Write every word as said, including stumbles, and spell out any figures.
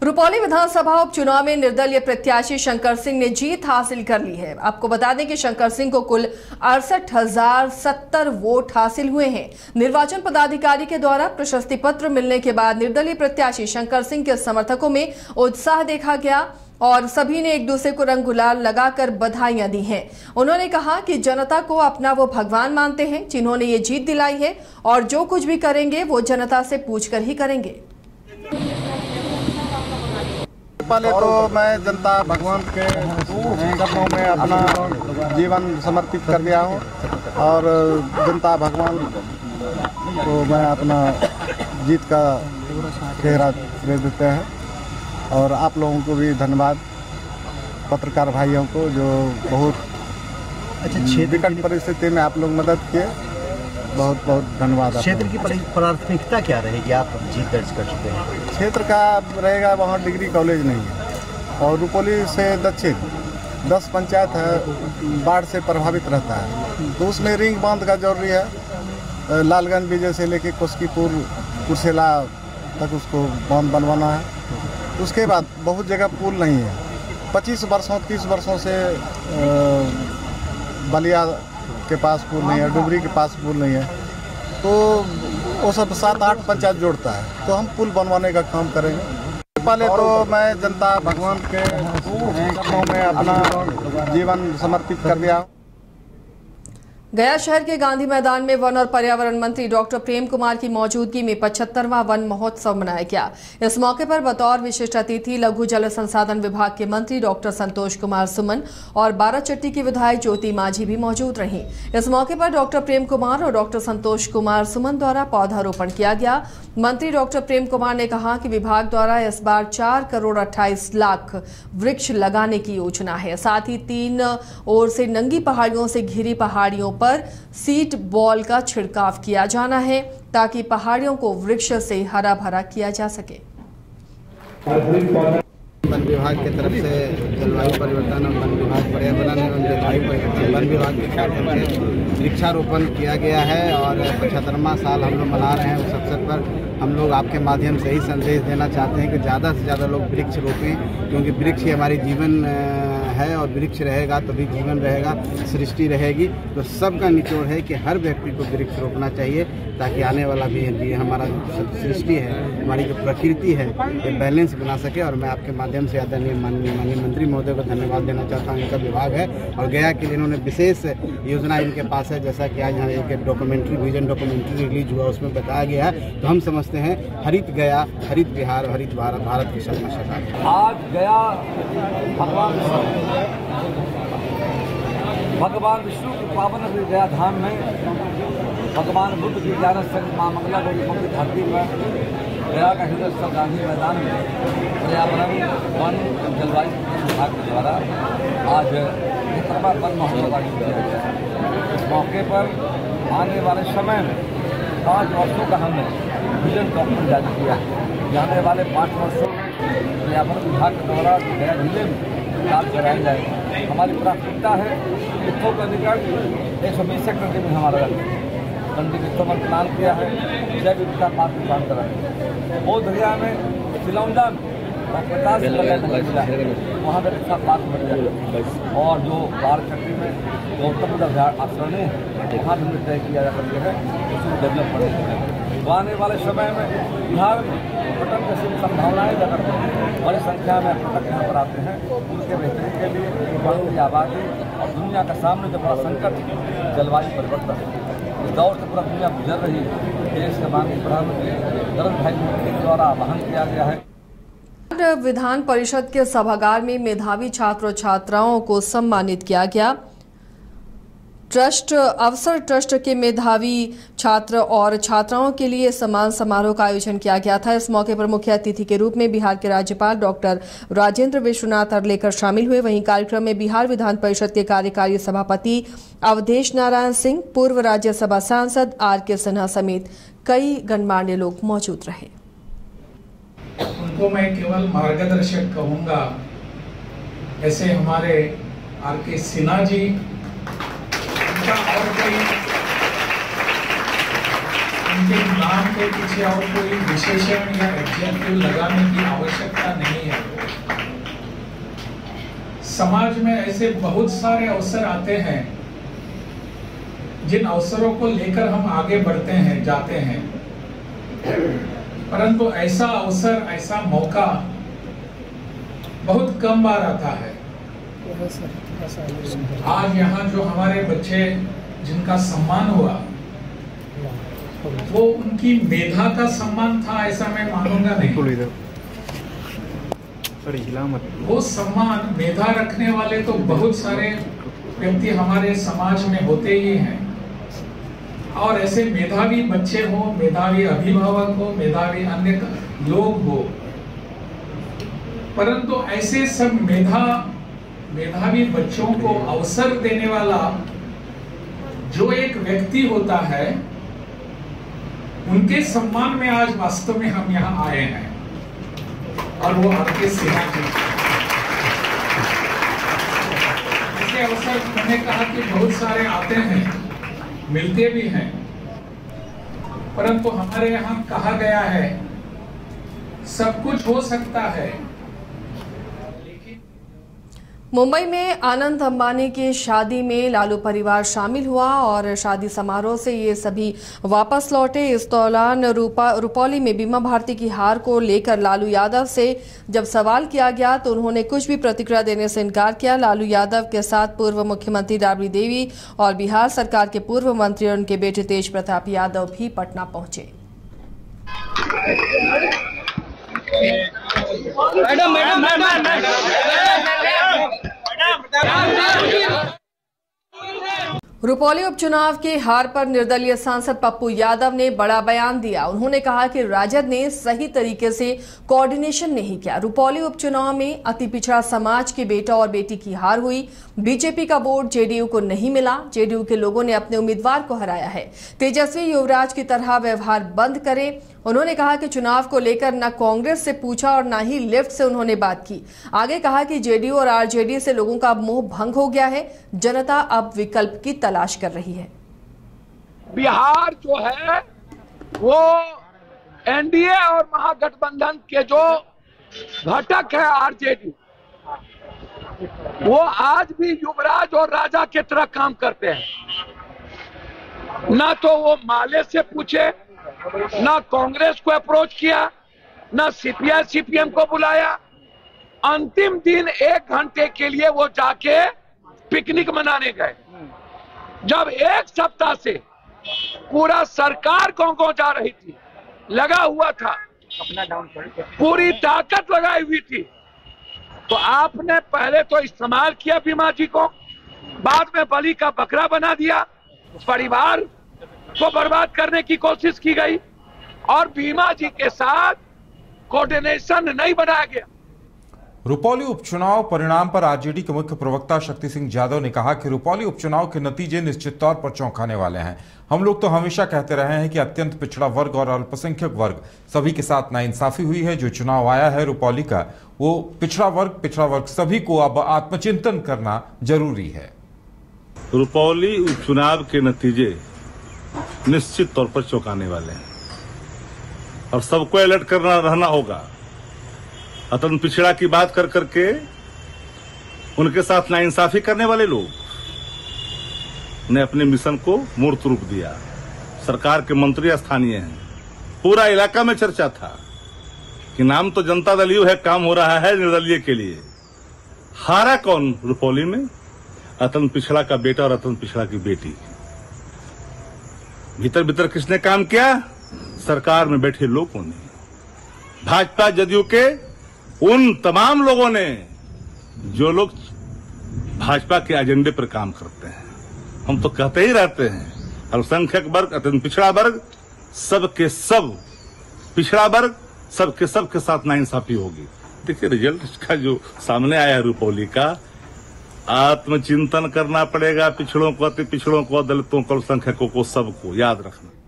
रुपौली विधानसभा उपचुनाव में निर्दलीय प्रत्याशी शंकर सिंह ने जीत हासिल कर ली है। आपको बता दें कि शंकर सिंह को कुल अड़सठ हजार सत्तर वोट हासिल हुए हैं। निर्वाचन पदाधिकारी के द्वारा प्रशस्ति पत्र मिलने के बाद निर्दलीय प्रत्याशी शंकर सिंह के समर्थकों में उत्साह देखा गया और सभी ने एक दूसरे को रंग गुलाल लगाकर बधाइयां दी हैं। उन्होंने कहा कि जनता को अपना वो भगवान मानते हैं जिन्होंने ये जीत दिलाई है और जो कुछ भी करेंगे वो जनता से पूछकर ही करेंगे। पहले तो मैं जनता भगवान के चरणों में अपना जीवन समर्पित कर दिया हूँ और जनता भगवान को मैं अपना जीत का चेहरा दे देते हैं। और आप लोगों को भी धन्यवाद, पत्रकार भाइयों को जो बहुत अच्छा विकट परिस्थिति में आप लोग मदद किए, बहुत बहुत धन्यवाद। क्षेत्र की प्राथमिकता क्या रहेगी? आप जीत दर्ज कर चुके हैं। क्षेत्र का रहेगा वहाँ डिग्री कॉलेज नहीं है और रुपौली से दक्षिण दस पंचायत है, बाढ़ से प्रभावित रहता है, तो उसमें रिंग बांध का जरूरी है। लालगंज विजय से लेके कोस्कीपुर कुर्सेला तक उसको बांध बनवाना है। उसके बाद बहुत जगह पुल नहीं है। पच्चीस वर्षों तीस वर्षों से बलिया के पास पुल नहीं है, डुबरी के पास पुल नहीं है, तो वो सब सात आठ पंचायत जोड़ता है, तो हम पुल बनवाने का काम करेंगे। पहले तो मैं जनता भगवान के चरणों में अपना जीवन समर्पित कर दिया। गया शहर के गांधी मैदान में वन और पर्यावरण मंत्री डॉक्टर प्रेम कुमार की मौजूदगी में पचहत्तरवां वन महोत्सव मनाया गया। इस मौके पर बतौर विशिष्ट अतिथि लघु जल संसाधन विभाग के मंत्री डॉक्टर संतोष कुमार सुमन और बाराचट्टी की विधायक ज्योति माझी भी मौजूद रहीं। इस मौके पर डॉक्टर प्रेम कुमार और डॉक्टर संतोष कुमार सुमन द्वारा पौधारोपण किया गया। मंत्री डॉक्टर प्रेम कुमार ने कहा कि विभाग द्वारा इस बार चार करोड़ अट्ठाईस लाख वृक्ष लगाने की योजना है। साथ ही तीन ओर से नंगी पहाड़ियों से घिरी पहाड़ियों पर सीड बॉल का छिड़काव किया जाना है ताकि पहाड़ियों को वृक्ष से हरा भरा किया जा सके। वन विभाग की तरफ से जलवायु परिवर्तन और वन विभाग पर्यावरण एवं जलवायु परिवर्तन वन विभाग के माध्यम से वृक्षारोपण किया गया है और पचहत्तरवां साल हम लोग मना रहे हैं। उस अवसर पर हम लोग आपके माध्यम से ही संदेश देना चाहते हैं कि ज़्यादा से ज़्यादा लोग वृक्ष रोपें, क्योंकि वृक्ष ही हमारी जीवन है और वृक्ष रहेगा तभी तो जीवन रहेगा, सृष्टि रहेगी। तो सबका निचोड़ है कि हर व्यक्ति को वृक्ष रोपना चाहिए ताकि आने वाला भी ये हमारा सृष्टि है, हमारी जो प्रकृति है, ये बैलेंस बना सके। और मैं आपके माध्यम से आदरणीय माननीय मंत्री महोदय को धन्यवाद देना चाहता हूँ। इनका विभाग है और गया के लिए इन्होंने विशेष योजना इनके पास है, जैसा कि आज यहाँ एक डॉक्यूमेंट्री विजन डॉक्यूमेंट्री रिलीज हुआ, उसमें बताया गया है। तो हम समझते हैं हरित गया, हरित बिहार, हरित भारत, भारत की सपना साकार। आज गया भगवान भगवान विष्णु के पावन गया धाम में भगवान बुद्ध की ग्यारह संग माँ मंगला गौरी की धरती पर गया का हृदय स्थल गांधी मैदान में पर्यावरण वन जलवायु विभाग के द्वारा आज पचहत्तरवां वन महोत्सव आयोजित किया गया। इस मौके पर आने वाले समय में पाँच वर्षों का हमने विजन डॉक्यूमेंट जारी किया है। आने वाले पाँच वर्षों में पर्यावरण विभाग के द्वारा गया जिले में काम कराया जाएगा। हमारी प्राथमिकता है इत्थों का निकट एक सौ बीस हेक्टेयर जमीन हमारा कंडी इत्थों पर प्लान किया है। जैव विविधता पार्क प्लान करा है। बोध गया में सिलौंडा में और पचास जिला है, वहाँ पर अच्छा पार्क बन जाएगा। और जो बाराचट्टी में गौतम बुद्ध आश्रम है, वहाँ भी हमने तय किया जा सकते हैं उसको डेवलप करने। तो आने वाले समय में बिहार में पर्यटन जैसी संभावनाएं जगह बड़ी संख्या में पर्यटक यहाँ पर आते हैं। उनके बेहतरी के लिए बढ़ती आबादी और दुनिया का सामने जो बड़ा संकट जलवायु परिवर्तन, इस दौर से पूरा दुनिया गुजर रही है। देश के माननीय प्रधानमंत्री नरेंद्र भाई मोदी के द्वारा आह्वान किया गया है। विधान परिषद के सभागार में मेधावी छात्र छात्राओं को सम्मानित किया गया। ट्रस्ट अवसर ट्रस्ट के मेधावी छात्र और छात्राओं के लिए सम्मान समारोह का आयोजन किया गया था। इस मौके पर मुख्य अतिथि के रूप में बिहार के राज्यपाल डॉक्टर राजेंद्र विश्वनाथ अरलेकर शामिल हुए। वहीं कार्यक्रम में बिहार विधान परिषद के कार्यकारी सभापति अवधेश नारायण सिंह, पूर्व राज्यसभा सांसद आर के सिन्हा समेत कई गणमान्य लोग मौजूद रहे। उनको मैं केवल मार्गदर्शक कहूंगा। ऐसे हमारे आर के सिन्हा जी, और कोई उनके नाम के पीछे और कोई विशेषण या एडजेक्टिव लगाने की आवश्यकता नहीं है। समाज में ऐसे बहुत सारे अवसर आते हैं जिन अवसरों को लेकर हम आगे बढ़ते हैं, जाते हैं, परंतु ऐसा अवसर, ऐसा मौका बहुत कम बार आता है। आज यहाँ जो हमारे बच्चे जिनका सम्मान हुआ वो उनकी मेधा का सम्मान था, ऐसा मैं मानूंगा नहीं। वो सम्मान, मेधा रखने वाले तो बहुत सारे व्यक्ति हमारे समाज में होते ही हैं, और ऐसे मेधावी बच्चे हो, मेधावी अभिभावक हो, मेधावी अन्य लोग हो, परंतु ऐसे सब मेधा मेधावी बच्चों को अवसर देने वाला जो एक व्यक्ति होता है, उनके सम्मान में आज वास्तव में हम यहाँ आए हैं, और वो आरके सिन्हा जी। ऐसे अवसर मैंने कहा कि बहुत सारे आते हैं, मिलते भी हैं, परंतु हमारे यहाँ कहा गया है सब कुछ हो सकता है। मुंबई में आनंद अंबानी की शादी में लालू परिवार शामिल हुआ और शादी समारोह से ये सभी वापस लौटे। इस दौरान रूपा रुपौली में बीमा भारती की हार को लेकर लालू यादव से जब सवाल किया गया तो उन्होंने कुछ भी प्रतिक्रिया देने से इनकार किया। लालू यादव के साथ पूर्व मुख्यमंत्री राबड़ी देवी और बिहार सरकार के पूर्व मंत्री और उनके बेटे तेज प्रताप यादव भी पटना पहुंचे। मैडम मैडम मैडम रुपौली उपचुनाव के हार पर निर्दलीय सांसद पप्पू यादव ने बड़ा बयान दिया। उन्होंने कहा कि राजद ने सही तरीके से कोऑर्डिनेशन नहीं किया। रुपौली उपचुनाव में अति पिछड़ा समाज के बेटा और बेटी की हार हुई। बीजेपी का वोट जेडीयू को नहीं मिला। जेडीयू के लोगों ने अपने उम्मीदवार को हराया है। तेजस्वी युवराज की तरह व्यवहार बंद करें। उन्होंने कहा कि चुनाव को लेकर न कांग्रेस से पूछा और न ही लेफ्ट से उन्होंने बात की। आगे कहा कि जेडीयू और आरजेडी से लोगों का मोह भंग हो गया है। जनता अब विकल्प की तलाश कर रही है। बिहार जो है वो एनडीए और महागठबंधन के जो घटक है आरजेडी, वो आज भी युवराज और राजा की तरह काम करते हैं। ना तो वो माले से पूछे, ना कांग्रेस को अप्रोच किया, ना सीपीआई सीपीएम को बुलाया। अंतिम दिन एक घंटे के लिए वो जाके पिकनिक मनाने गए, जब एक सप्ताह से पूरा सरकार गांव-गांव जा रही थी, लगा हुआ था, पूरी ताकत लगाई हुई थी। तो आपने पहले तो इस्तेमाल किया बीमा जी को, बाद में बलि का बकरा बना दिया, परिवार को बर्बाद करने की कोशिश की गई और बीमा जी के साथ कोऑर्डिनेशन नहीं बनाया गया। रुपौली उपचुनाव परिणाम पर आरजेडी के मुख्य प्रवक्ता शक्ति सिंह यादव ने कहा कि रुपौली उपचुनाव के नतीजे निश्चित तौर पर चौंकाने वाले हैं। हम लोग तो हमेशा कहते रहे हैं कि अत्यंत पिछड़ा वर्ग और अल्पसंख्यक वर्ग सभी के साथ नाइंसाफी हुई है। जो चुनाव आया है रुपौली का, वो पिछड़ा वर्ग पिछड़ा वर्ग सभी को अब आत्मचिंतन करना जरूरी है। रुपौली उपचुनाव के नतीजे निश्चित तौर पर चौंकाने वाले हैं और सबको अलर्ट करना रहना होगा। अतन पिछड़ा की बात कर करके उनके साथ नाइंसाफी करने वाले लोग ने अपने मिशन को मूर्त रूप दिया। सरकार के मंत्री स्थानीय हैं, पूरा इलाका में चर्चा था कि नाम तो जनता दल यू है, काम हो रहा है निर्दलीय के लिए। हारा कौन रुपौली में? अतन पिछड़ा का बेटा और अतन पिछड़ा की बेटी। भीतर भीतर किसने काम किया? सरकार में बैठे लोगों ने, भाजपा जदयू के उन तमाम लोगों ने जो लोग भाजपा के एजेंडे पर काम करते हैं। हम तो कहते ही रहते हैं अल्पसंख्यक वर्ग, अत्यंत पिछड़ा वर्ग, सब के सब पिछड़ा वर्ग सब के सब के साथ नाइंसाफी होगी। देखिए रिजल्ट इसका जो सामने आया रुपौली का, आत्मचिंतन करना पड़ेगा। पिछड़ों को, अति पिछड़ों को, दलितों को, अल्पसंख्यकों को, सबको याद रखना।